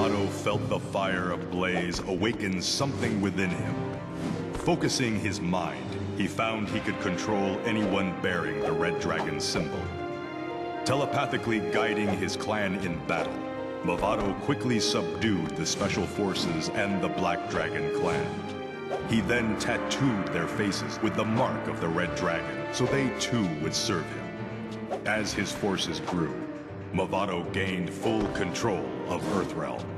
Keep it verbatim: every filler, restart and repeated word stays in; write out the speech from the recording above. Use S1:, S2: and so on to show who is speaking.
S1: Mavado felt the fire ablaze awaken something within him. Focusing his mind, he found he could control anyone bearing the Red Dragon symbol. Telepathically guiding his clan in battle, Mavado quickly subdued the Special Forces and the Black Dragon clan. He then tattooed their faces with the mark of the Red Dragon, so they too would serve him. As his forces grew, Mavado gained full control of Earthrealm.